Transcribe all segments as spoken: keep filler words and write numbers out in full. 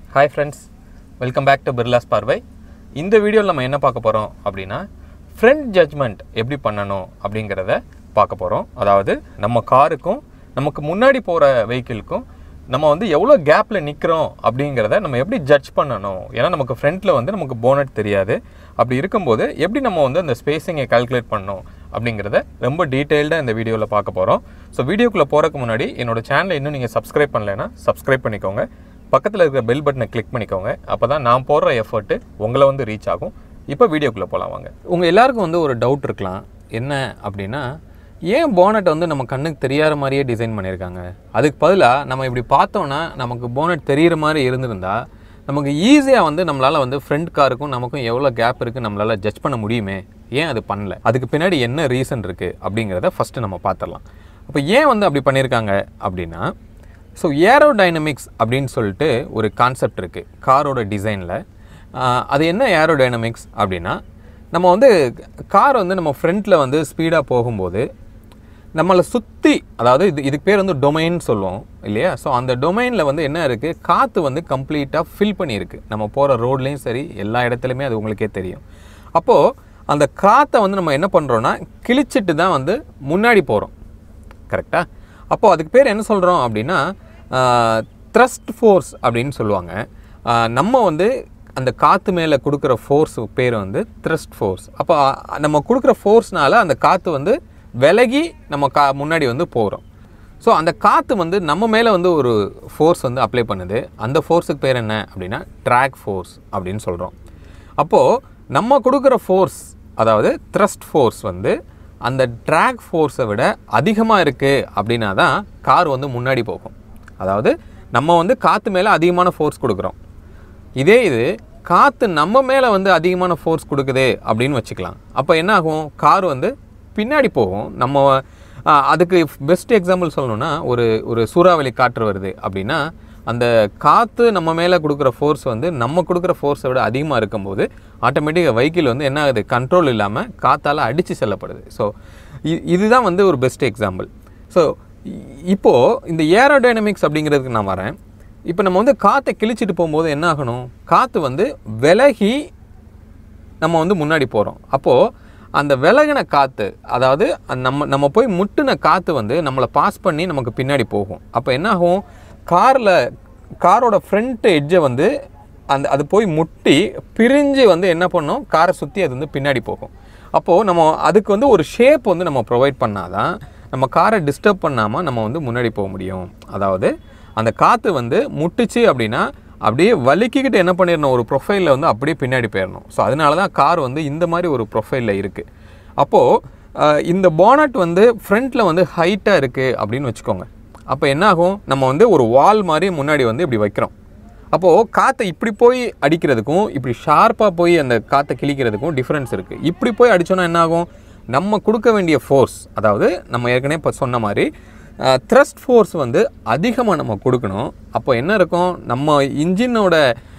Hi friends, welcome back to Birla's பார்வை. இந்த வீடியோல நம்ம என்ன பார்க்க போறோம் அப்படினா front judgment எப்படி பண்ணனும் அப்படிங்கறத பார்க்க போறோம். அதாவது நம்ம காருக்கும் நமக்கு முன்னாடி போற வெஹிக்கிளுக்கும் நம்ம வந்து எவ்வளவு கேப்ல நிக்கிறோம் அப்படிங்கறத நம்ம எப்படி ஜட்ஜ் பண்ணனும். ஏன்னா நமக்கு ஃப்ரண்ட்ல வந்து நமக்கு போனட் தெரியாது. அப்படி இருக்கும்போது எப்படி நம்ம வந்து அந்த ஸ்பேசிங்கை கால்குலேட் பண்ணனும் அப்படிங்கறத ரொம்ப டீடைலா இந்த வீடியோல பார்க்க போறோம். சோ வீடியோக்குள்ள போறதுக்கு முன்னாடி என்னோட சேனலை இன்னும் நீங்க Subscribe பண்ணலைனா Subscribe பண்ணிக்கோங்க. பக்கத்துல இருக்கிற பெல் பட்டனை கிளிக் பண்ணிக்கோங்க. அப்பதான் நான் போடுற எஃபோர்ட் உங்களை வந்து ரீச் ஆகும். இப்போ வீடியோக்குள்ள போலாம் வாங்க. உங்க எல்லாருக்கும் வந்து ஒரு டவுட் இருக்கலாம். என்ன அப்படினா ஏன் போனட் வந்து நம்ம கண்ணுக்கு தெரியாத மாதிரியே டிசைன் பண்ணிருக்காங்க? அதுக்கு பதிலா நம்ம இப்படி பார்த்தோம்னா நமக்கு போனட் தெரியிற மாதிரி இருந்திருந்தா நமக்கு ஈஸியா வந்து நம்மளால வந்து ஃப்ரண்ட் காருக்கும் நமக்கும் எவ்வளவு கேப் இருக்கு நம்மளால ஜட்ஜ் பண்ண முடியுமே. ஏன் அது பண்ணல? அதுக்கு பின்னாடி என்ன ரீசன் இருக்கு அப்படிங்கறத ஃபர்ஸ்ட் நம்ம பார்த்தறலாம். அப்ப ஏன் வந்து அப்படி பண்ணிருக்காங்க அப்படினா ஸோ ஏரோடைனமிக்ஸ் அப்படின்னு சொல்லிட்டு ஒரு கான்செப்ட் இருக்குது காரோட டிசைனில். அது என்ன ஏரோடைனமிக்ஸ் அப்படின்னா நம்ம வந்து கார் வந்து நம்ம ஃப்ரண்ட்டில் வந்து ஸ்பீடாக போகும்போது நம்மளை சுற்றி, அதாவது இது இதுக்கு பேர் வந்து டொமைன் சொல்லுவோம் இல்லையா? ஸோ அந்த டொமைனில் வந்து என்ன இருக்குது, காற்று வந்து கம்ப்ளீட்டாக ஃபில் பண்ணியிருக்கு. நம்ம போகிற ரோட்லேயும் சரி எல்லா இடத்துலையுமே அது உங்களுக்கே தெரியும். அப்போது அந்த காற்றை வந்து நம்ம என்ன பண்ணுறோன்னா கிழிச்சிட்டு தான் வந்து முன்னாடி போகிறோம். கரெக்டாக? அப்போது அதுக்கு பேர் என்ன சொல்கிறோம் அப்படின்னா த்ரஸ்ட் ஃபோர்ஸ் அப்படின்னு சொல்லுவாங்க. நம்ம வந்து அந்த காற்று மேலே கொடுக்குற ஃபோர்ஸ் பேர் வந்து த்ரஸ்ட் ஃபோர்ஸ். அப்போ நம்ம கொடுக்குற ஃபோர்ஸ்னால அந்த காற்று வந்து விலகி நம்ம கா முன்னாடி வந்து போகிறோம். ஸோ அந்த காற்று வந்து நம்ம மேலே வந்து ஒரு ஃபோர்ஸ் வந்து அப்ளை பண்ணுது. அந்த ஃபோர்ஸுக்கு பேர் என்ன அப்படின்னா ட்ராக் ஃபோர்ஸ் அப்படின்னு சொல்கிறோம். அப்போது நம்ம கொடுக்குற ஃபோர்ஸ், அதாவது த்ரஸ்ட் ஃபோர்ஸ் வந்து அந்த ட்ராக் ஃபோர்ஸை விட அதிகமாக இருக்குது அப்படின்னா தான் கார் வந்து முன்னாடி போகும். அதாவது நம்ம வந்து காற்று மேலே அதிகமான ஃபோர்ஸ் கொடுக்குறோம். இதே இது காற்று நம்ம மேலே வந்து அதிகமான ஃபோர்ஸ் கொடுக்குது அப்படின்னு வச்சுக்கலாம். அப்போ என்ன ஆகும், கார் வந்து பின்னாடி போகும். நம்ம அதுக்கு பெஸ்ட் எக்ஸாம்பிள் சொல்லணும்னா ஒரு ஒரு சூறாவளி காற்று வருது அப்படின்னா அந்த காற்று நம்ம மேலே கொடுக்குற ஃபோர்ஸ் வந்து நம்ம கொடுக்குற ஃபோர்ஸை விட அதிகமாக இருக்கும்போது ஆட்டோமேட்டிக்காக வெஹிக்கிள் வந்து என்ன ஆகுது, கண்ட்ரோல் இல்லாமல் காற்றால் அடித்து செல்லப்படுது. ஸோ இதுதான் வந்து ஒரு பெஸ்ட் எக்ஸாம்பிள். ஸோ இப்போது இந்த ஏரோடைனமிக்ஸ் அப்படிங்கிறதுக்கு நான் வரேன். இப்போ நம்ம வந்து காற்றை கிழிச்சிட்டு போகும்போது என்ன ஆகணும், காற்று வந்து விலகி நம்ம வந்து முன்னாடி போகிறோம். அப்போது அந்த விலகின காற்று, அதாவது நம்ம நம்ம போய் முட்டின காற்று வந்து நம்மளை பாஸ் பண்ணி நமக்கு பின்னாடி போகும். அப்போ என்ன ஆகும், காரில் காரோட ஃப்ரண்ட் எட்ஜை வந்து அந்த அது போய் முட்டி பிரிஞ்சு வந்து என்ன பண்ணும், காரை சுற்றி அது வந்து பின்னாடி போகும். அப்போது நம்ம அதுக்கு வந்து ஒரு ஷேப் வந்து நம்ம ப்ரொவைட் பண்ணாதான் நம்ம காரை டிஸ்டர்ப் பண்ணாமல் நம்ம வந்து முன்னாடி போக முடியும். அதாவது அந்த காற்று வந்து முட்டுச்சு அப்படின்னா அப்படியே வலிக்கிக்கிட்டு என்ன பண்ணிடணும், ஒரு ப்ரொஃபைலில் வந்து அப்படியே பின்னாடி போயிடணும். ஸோ அதனால தான் கார் வந்து இந்த மாதிரி ஒரு ப்ரொஃபைலில் இருக்குது. அப்போது இந்த போனட் வந்து ஃப்ரண்ட்டில் வந்து ஹைட்டாக இருக்குது அப்படின்னு வச்சுக்கோங்க. அப்போ என்ன ஆகும், நம்ம வந்து ஒரு வால் மாதிரி முன்னாடி வந்து இப்படி வைக்கிறோம். அப்போது காற்றை இப்படி போய் அடிக்கிறதுக்கும் இப்படி ஷார்ப்பாக போய் அந்த காற்றை கிழிக்கிறதுக்கும் டிஃப்ரென்ஸ் இருக்குது. இப்படி போய் அடித்தோன்னா என்ன ஆகும், நம்ம கொடுக்க வேண்டிய ஃபோர்ஸ், அதாவது நம்ம ஏற்கனவே இப்போ சொன்ன மாதிரி த்ரஸ்ட் ஃபோர்ஸ் வந்து அதிகமாக நம்ம கொடுக்கணும். அப்போ என்ன இருக்கும், நம்ம இன்ஜினோட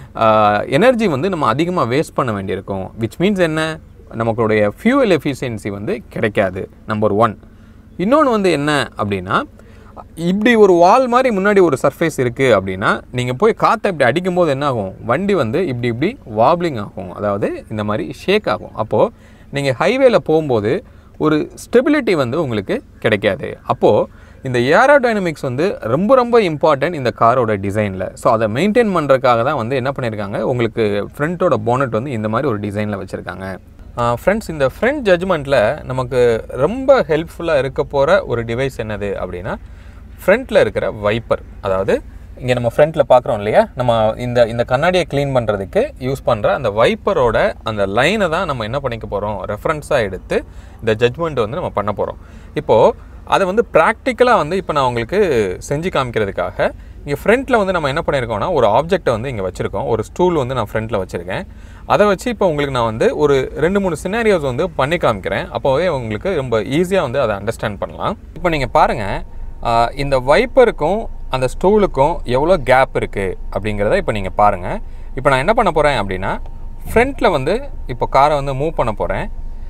எனர்ஜி வந்து நம்ம அதிகமாக வேஸ்ட் பண்ண வேண்டியிருக்கும். விச் மீன்ஸ் என்ன, நமக்குடைய ஃபியூவல் எஃபிஷியன்சி வந்து கிடைக்காது. Number one. இன்னொன்று வந்து என்ன அப்படின்னா, இப்படி ஒரு வால் மாதிரி முன்னாடி ஒரு சர்ஃபேஸ் இருக்குது அப்படின்னா நீங்கள் போய் காற்றை இப்படி அடிக்கும்போது என்ன ஆகும், வண்டி வந்து இப்படி இப்படி வாப்ளிங் ஆகும், அதாவது இந்த மாதிரி ஷேக் ஆகும். அப்போது நீங்கள் ஹைவேல போகும்போது ஒரு ஸ்டெபிலிட்டி வந்து உங்களுக்கு கிடைக்காது. அப்போது இந்த ஏரோடைனமிக்ஸ் வந்து ரொம்ப ரொம்ப இம்பார்ட்டன்ட் இந்த காரோட டிசைனில். ஸோ அதை மெயின்டைன் பண்ணுறதுக்காக தான் வந்து என்ன பண்ணியிருக்காங்க, உங்களுக்கு ஃப்ரண்ட்டோட போனட் வந்து இந்த மாதிரி ஒரு டிசைனில் வச்சுருக்காங்க. ஃப்ரெண்ட்ஸ், இந்த ஃப்ரண்ட் ஜட்ஜ்மெண்ட்டில் நமக்கு ரொம்ப ஹெல்ப்ஃபுல்லாக இருக்க போகிற ஒரு டிவைஸ் என்னது அப்படின்னா ஃப்ரண்ட்டில் இருக்கிற வைப்பர். அதாவது இங்கே நம்ம ஃப்ரண்ட்டில் பார்க்குறோம் இல்லையா, நம்ம இந்த இந்த கண்ணாடியை க்ளீன் பண்ணுறதுக்கு யூஸ் பண்ணுற அந்த வைப்பரோட அந்த லைனை தான் நம்ம என்ன பண்ணிக்க போகிறோம், ரெஃபரன்ஸாக எடுத்து இந்த ஜட்ஜ்மெண்ட் வந்து நம்ம பண்ண போகிறோம். இப்போது அதை வந்து ப்ராக்டிக்கலாக வந்து இப்போ நான் உங்களுக்கு செஞ்சு காமிக்கிறதுக்காக இங்கே ஃப்ரண்ட்டில் வந்து நம்ம என்ன பண்ணியிருக்கோம்னா ஒரு ஆப்ஜெக்டை வந்து இங்கே வச்சுருக்கோம். ஒரு ஸ்டூல் வந்து நான் ஃப்ரண்ட்டில் வச்சுருக்கேன். அதை வச்சு இப்போ உங்களுக்கு நான் வந்து ஒரு ரெண்டு மூணு சினாரியோஸ் வந்து பண்ணி காமிக்கிறேன். அப்போவே உங்களுக்கு ரொம்ப ஈஸியாக வந்து அதை அண்டர்ஸ்டாண்ட் பண்ணலாம். இப்போ நீங்கள் பாருங்கள், இந்த வைப்பருக்கும் அந்த ஸ்டூலுக்கும் எவ்வளோ கேப் இருக்குது அப்படிங்கிறத இப்போ நீங்கள் பாருங்கள். இப்போ நான் என்ன பண்ண போகிறேன் அப்படின்னா ஃப்ரண்ட்டில் வந்து இப்போ காரை வந்து மூவ் பண்ண போகிறேன்.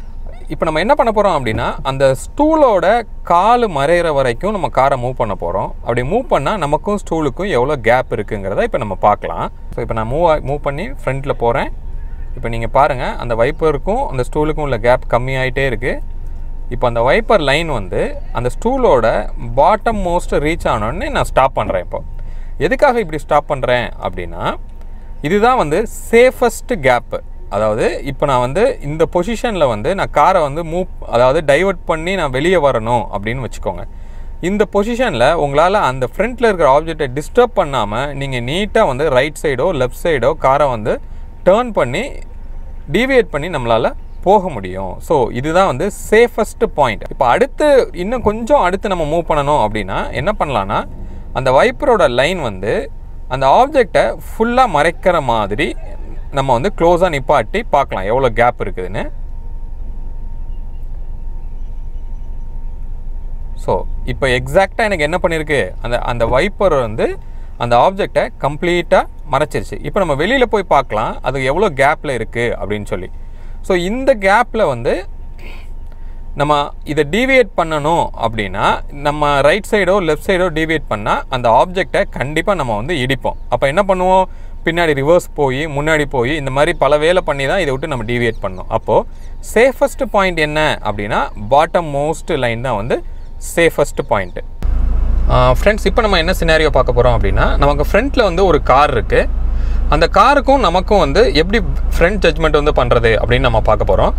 இப்போ நம்ம என்ன பண்ண போகிறோம் அப்படின்னா அந்த ஸ்டூலோட கால் மறையிற வரைக்கும் நம்ம காரை மூவ் பண்ண போகிறோம். அப்படி மூவ் பண்ணால் நமக்கும் ஸ்டூலுக்கும் எவ்வளோ கேப் இருக்குங்கிறத இப்போ நம்ம பார்க்கலாம். ஸோ இப்போ நான் மூவ் மூவ் பண்ணி ஃப்ரண்ட்டில் போகிறேன். இப்போ நீங்கள் பாருங்கள், அந்த வைப்பருக்கும் அந்த ஸ்டூலுக்கும் உள்ள கேப் கம்மியாகிட்டே இருக்குது. இப்போ அந்த வைப்பர் லைன் வந்து அந்த ஸ்டூலோட பாட்டம் மோஸ்ட் ரீச் ஆனோடனே நான் ஸ்டாப் பண்ணுறேன். இப்போ எதுக்காக இப்படி ஸ்டாப் பண்ணுறேன் அப்படின்னா, இதுதான் வந்து சேஃபஸ்ட்டு கேப்பு. அதாவது இப்போ நான் வந்து இந்த பொசிஷனில் வந்து நான் காரை வந்து மூவ் அதாவது டைவர்ட் பண்ணி நான் வெளியே வரணும் அப்படின்னு வச்சுக்கோங்க. இந்த பொசிஷனில் உங்களால் அந்த ஃப்ரண்ட்டில் இருக்கிற ஆப்ஜெக்டை டிஸ்டர்ப் பண்ணாமல் நீங்கள் நீட்டாக வந்து ரைட் சைடோ லெஃப்ட் சைடோ காரை வந்து டேர்ன் பண்ணி டீவியேட் பண்ணி நம்மளால் போக முடியும். ஸோ இதுதான் வந்து சேஃபஸ்ட் பாயிண்ட். இப்போ அடுத்து இன்னும் கொஞ்சம் அடுத்து நம்ம மூவ் பண்ணணும் அப்படின்னா என்ன பண்ணலான்னா, அந்த வைப்பரோட லைன் வந்து அந்த ஆப்ஜெக்டை ஃபுல்லாக மறைக்கிற மாதிரி நம்ம வந்து க்ளோஸாக நிப்பாட்டி பார்க்கலாம் எவ்வளோ கேப் இருக்குதுன்னு. ஸோ இப்போ எக்ஸாக்டாக எனக்கு என்ன பண்ணியிருக்கு, அந்த அந்த வைப்பர் வந்து அந்த ஆப்ஜெக்டை கம்ப்ளீட்டாக மறைச்சிருச்சு. இப்போ நம்ம வெளியில் போய் பார்க்கலாம் அது எவ்வளோ கேப்பில் இருக்குது அப்படின்னு சொல்லி. ஸோ இந்த கேப்பில் வந்து நம்ம இதை டீவியேட் பண்ணணும் அப்படின்னா, நம்ம ரைட் சைடோ லெஃப்ட் சைடோ டீவியேட் பண்ணால் அந்த ஆப்ஜெக்டை கண்டிப்பாக நம்ம வந்து இடிப்போம். அப்போ என்ன பண்ணுவோம், பின்னாடி ரிவர்ஸ் போய் முன்னாடி போய் இந்த மாதிரி பல வேலை பண்ணி தான் இதை விட்டு நம்ம டீவியேட் பண்ணோம். அப்போது சேஃபஸ்ட் பாயிண்ட் என்ன அப்படின்னா, பாட்டம் மோஸ்ட் லைன் தான் வந்து சேஃபஸ்ட் பாயிண்ட்டு. ஃப்ரெண்ட்ஸ், இப்போ நம்ம என்ன சினாரியோ பார்க்க போகிறோம் அப்படின்னா, நமக்கு ஃப்ரண்ட்டில் வந்து ஒரு கார் இருக்குது. அந்த காருக்கும் நமக்கும் வந்து எப்படி ஃப்ரண்ட் ஜட்ஜ்மெண்ட் வந்து பண்ணுறது அப்படின்னு நம்ம பார்க்க போகிறோம்.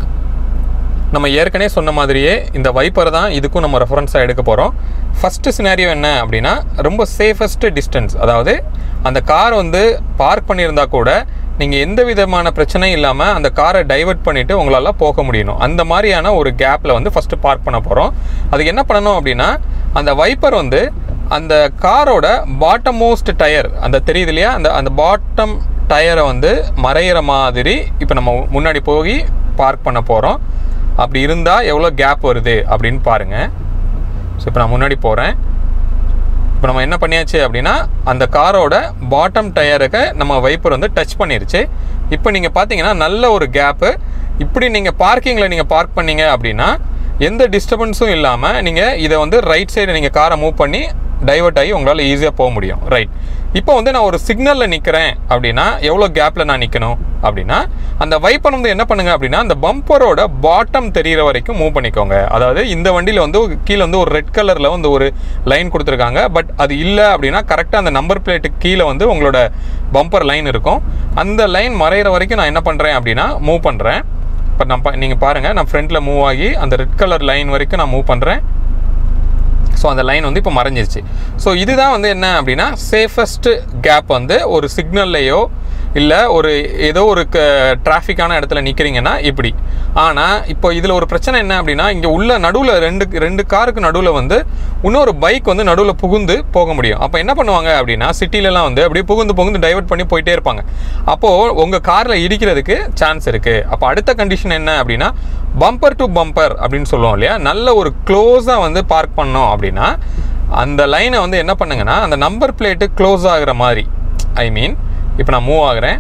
நம்ம ஏற்கனவே சொன்ன மாதிரியே இந்த வைப்பர் தான் இதுக்கும் நம்ம ரெஃபரன்ஸாக எடுக்க போகிறோம். ஃபஸ்ட்டு சினாரியோ என்ன அப்படின்னா, ரொம்ப சேஃபஸ்ட்டு டிஸ்டன்ஸ். அதாவது அந்த கார் வந்து பார்க் பண்ணியிருந்தா கூட நீங்கள் எந்த விதமான பிரச்சனையும் இல்லாமல் அந்த காரை டைவர்ட் பண்ணிவிட்டு உங்களால் போக முடியணும். அந்த மாதிரியான ஒரு கேப்பில் வந்து ஃபஸ்ட்டு பார்க் பண்ண போகிறோம். அதுக்கு என்ன பண்ணணும் அப்படின்னா, அந்த வைப்பர் வந்து அந்த காரோட பாட்டம் மோஸ்ட் டயர் அந்த தெரியுது இல்லையா, அந்த அந்த பாட்டம் டயரை வந்து மறையிற மாதிரி இப்போ நம்ம முன்னாடி போய் பார்க் பண்ண போகிறோம். அப்படி இருந்தால் எவ்வளோ கேப் வருது அப்படின்னு பாருங்கள். ஸோ இப்போ நான் முன்னாடி போகிறேன். இப்போ நம்ம என்ன பண்ணியாச்சு அப்படின்னா, அந்த காரோட பாட்டம் டயருக்கு நம்ம வைப்பர் வந்து டச் பண்ணிருச்சு. இப்போ நீங்கள் பார்த்தீங்கன்னா நல்ல ஒரு கேப்பு. இப்படி நீங்கள் பார்க்கிங்கில் நீங்கள் பார்க் பண்ணீங்க அப்படின்னா எந்த டிஸ்டர்பன்ஸும் இல்லாமல் நீங்கள் இதை வந்து ரைட் சைடு நீங்கள் காரை மூவ் பண்ணி டைவர்ட் ஆகி உங்களால் ஈஸியாக போக முடியும். ரைட், இப்போ வந்து நான் ஒரு சிக்னலில் நிற்கிறேன் அப்படின்னா எவ்வளோ கேப்பில் நான் நிற்கணும் அப்படின்னா, அந்த வைப்பர் வந்து என்ன பண்ணுங்க அப்படின்னா, அந்த பம்பரோட பாட்டம் தெரிகிற வரைக்கும் மூவ் பண்ணிக்கோங்க. அதாவது இந்த வண்டியில் வந்து கீழே வந்து ஒரு ரெட் கலரில் வந்து ஒரு லைன் கொடுத்துருக்காங்க. பட் அது இல்லை அப்படின்னா கரெக்டாக அந்த நம்பர் பிளேட்டுக்கு கீழே வந்து உங்களோட பம்பர் லைன் இருக்கும். அந்த லைன் மறையிற வரைக்கும் நான் என்ன பண்ணுறேன் அப்படின்னா மூவ் பண்ணுறேன். இப்போ நான் நீங்கள் பாருங்கள், நான் ஃப்ரண்ட்டில் மூவ் ஆகி அந்த ரெட் கலர் லைன் வரைக்கும் நான் மூவ் பண்ணுறேன். ஸோ அந்த லைன் வந்து இப்போ மறைஞ்சிருச்சு. ஸோ இதுதான் வந்து என்ன அப்படின்னா, சேஃபஸ்ட்டு கேப் வந்து ஒரு சிக்னல்லையோ இல்லை ஒரு ஏதோ ஒரு க டிராஃபிக்கான இடத்துல நிற்கிறீங்கன்னா இப்படி. ஆனால் இப்போ இதில் ஒரு பிரச்சனை என்ன அப்படின்னா, இங்கே உள்ள நடுவில் ரெண்டு ரெண்டு காருக்கு நடுவில் வந்து இன்னொரு பைக் வந்து நடுவில் புகுந்து போக முடியும். அப்போ என்ன பண்ணுவாங்க அப்படின்னா, சிட்டிலலாம் வந்து அப்படியே புகுந்து புகுந்து டைவர்ட் பண்ணி போயிட்டே இருப்பாங்க. அப்போது உங்கள் காரில் இடிக்கிறதுக்கு சான்ஸ் இருக்குது. அப்போ அடுத்த கண்டிஷன் என்ன அப்படின்னா, பம்பர் டு பம்பர் அப்படின்னு சொல்லுவோம் இல்லையா, நல்ல ஒரு க்ளோஸாக வந்து பார்க் பண்ணோம் அப்படின்னா அந்த லைனை வந்து என்ன பண்ணுங்கன்னா, அந்த நம்பர் பிளேட்டு க்ளோஸ் ஆகிற மாதிரி, ஐ மீன் இப்போ நான் மூவ் ஆகிறேன்.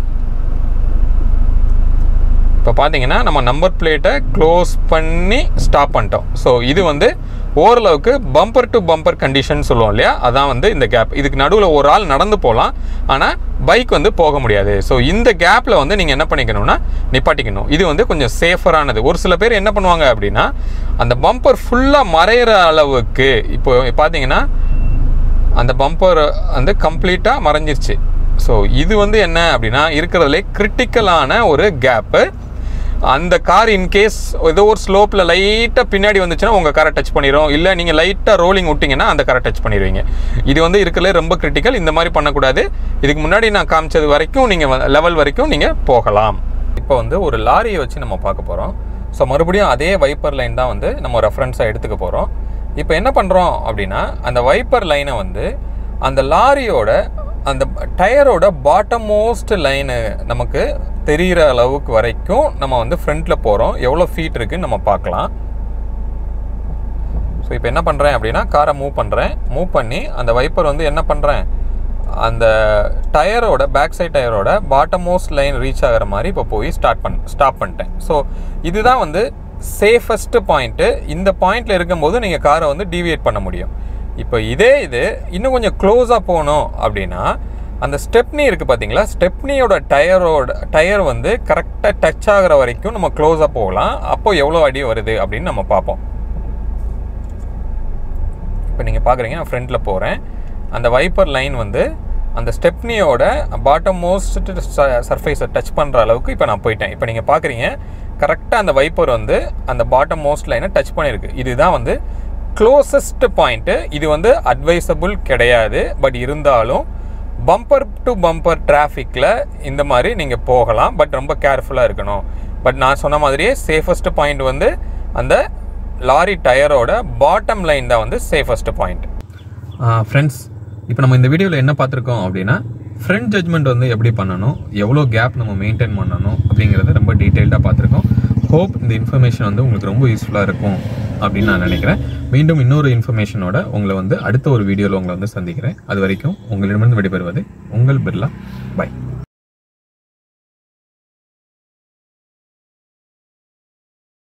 இப்போ பார்த்தீங்கன்னா நம்ம நம்பர் பிளேட்டை க்ளோஸ் பண்ணி ஸ்டாப் பண்ணிட்டோம். ஸோ இது வந்து ஓரளவுக்கு பம்பர் டு பம்பர் கண்டிஷன் சொல்லுவோம் இல்லையா, அதான் வந்து இந்த கேப். இதுக்கு நடுவில் ஒரு ஆள் நடந்து போகலாம், ஆனால் பைக் வந்து போக முடியாது. ஸோ இந்த கேப்பில் வந்து நீங்கள் என்ன பண்ணிக்கணும்னா நிப்பாட்டிக்கணும். இது வந்து கொஞ்சம் சேஃபரானது. ஒரு சில பேர் என்ன பண்ணுவாங்க அப்படின்னா, அந்த பம்பர் ஃபுல்லாக மறையிற அளவுக்கு, இப்போ பார்த்தீங்கன்னா அந்த பம்பர் வந்து கம்ப்ளீட்டாக மறைஞ்சிருச்சு. ஸோ இது வந்து என்ன அப்படின்னா, இருக்கிறதுலே கிரிட்டிக்கலான ஒரு கேப்பு. அந்த கார் இன்கேஸ் ஏதோ ஒரு ஸ்லோப்பில் லைட்டாக பின்னாடி வந்துச்சுன்னா உங்கள் காரை டச் பண்ணிடும். இல்லை நீங்கள் லைட்டாக ரோலிங் விட்டிங்கன்னா அந்த காரை டச் பண்ணிடுவீங்க. இது வந்து இருக்கிறதுலே ரொம்ப கிரிட்டிக்கல். இந்த மாதிரி பண்ணக்கூடாது. இதுக்கு முன்னாடி நான் காமிச்சது வரைக்கும் நீங்கள் லெவல் வரைக்கும் நீங்கள் போகலாம். இப்போ வந்து ஒரு லாரியை வச்சு நம்ம பார்க்க போகிறோம். ஸோ மறுபடியும் அதே வைப்பர் லைன் தான் வந்து நம்ம ரெஃபரன்ஸாக எடுத்துக்க போகிறோம். இப்போ என்ன பண்ணுறோம் அப்படின்னா, அந்த வைப்பர் லைனை வந்து அந்த லாரியோட அந்த டயரோட பாட்டம் மோஸ்ட் லைனு நமக்கு தெரிகிற அளவுக்கு வரைக்கும் நம்ம வந்து ஃப்ரண்ட்டில் போகிறோம். எவ்வளோ ஃபீட் இருக்குதுன்னு நம்ம பார்க்கலாம். ஸோ இப்போ என்ன பண்ணுறேன் அப்படின்னா, காரை மூவ் பண்ணுறேன். மூவ் பண்ணி அந்த வைப்பர் வந்து என்ன பண்ணுறேன், அந்த டயரோட பேக் சைட் டயரோட பாட்டம் மோஸ்ட் லைன் ரீச் ஆகிற மாதிரி இப்போ போய் ஸ்டார்ட் பண்ண ஸ்டாப் பண்ணிட்டேன். ஸோ இதுதான் வந்து சேஃபஸ்ட் பாயிண்ட்டு. இந்த பாயிண்டில் இருக்கும்போது நீங்கள் காரை வந்து டீவியேட் பண்ண முடியும். இப்போ இதே இது இன்னும் கொஞ்சம் க்ளோஸாக போகணும் அப்படின்னா அந்த ஸ்டெப்னி இருக்குது பார்த்தீங்களா, ஸ்டெப்னியோட டயரோட டயர் வந்து கரெக்டாக டச் ஆகிற வரைக்கும் நம்ம க்ளோஸாக போகலாம். அப்போ எவ்வளோ அடி வருது அப்படின்னு நம்ம பார்ப்போம். இப்போ நீங்கள் பார்க்குறீங்க, நான் ஃப்ரண்ட்டில் போகிறேன். அந்த வைப்பர் லைன் வந்து அந்த ஸ்டெப்னியோட பாட்டம் மோஸ்ட் சர்ஃபேஸை டச் பண்ணுற அளவுக்கு இப்போ நான் போயிட்டேன். இப்போ நீங்கள் பார்க்குறீங்க, கரெக்டாக அந்த வைப்பர் வந்து அந்த பாட்டம் மோஸ்ட் லைனை டச் பண்ணியிருக்கு. இதுதான் வந்து க்ளோசஸ்ட் பாயிண்ட்டு. இது வந்து அட்வைசபிள் கிடையாது. பட் இருந்தாலும் பம்பர் டு பம்பர் டிராஃபிக்கில் இந்த மாதிரி நீங்கள் போகலாம். பட் ரொம்ப கேர்ஃபுல்லாக இருக்கணும். பட் நான் சொன்ன மாதிரியே சேஃபஸ்ட் பாயிண்ட் வந்து அந்த லாரி டயரோட பாட்டம் லைன் தான் வந்து சேஃபஸ்ட் பாயிண்ட். ஃப்ரெண்ட்ஸ், இப்போ நம்ம இந்த வீடியோவில் என்ன பார்த்துருக்கோம் அப்படின்னா, ஃப்ரண்ட் ஜட்ஜ்மெண்ட் வந்து எப்படி பண்ணணும், எவ்வளோ கேப் நம்ம மெயின்டைன் பண்ணணும் அப்படிங்கிறத ரொம்ப டீட்டெயில்டாக பார்த்துருக்கோம். ஹோப் இந்த இன்ஃபர்மேஷன் வந்து உங்களுக்கு ரொம்ப யூஸ்ஃபுல்லாக இருக்கும் அப்படின்னு நான் நினைக்கிறேன். மீண்டும் இன்னொரு இன்ஃபர்மேஷனோட உங்களை வந்து அடுத்த ஒரு வீடியோவில் உங்களை வந்து சந்திக்கிறேன். அது வரைக்கும் உங்களிடமிருந்து விடைபெறுவது உங்கள் பிர்லா. பை.